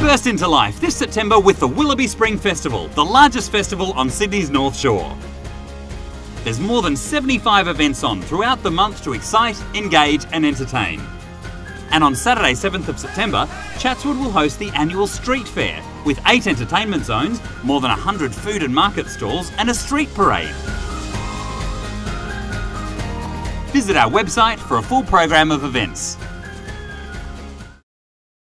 Burst into life this September with the Willoughby Spring Festival, the largest festival on Sydney's North Shore. There's more than 75 events on throughout the month to excite, engage and entertain. And on Saturday 7th of September, Chatswood will host the annual StreetFair with 8 entertainment zones, more than 100 food and market stalls and a street parade. Visit our website for a full program of events.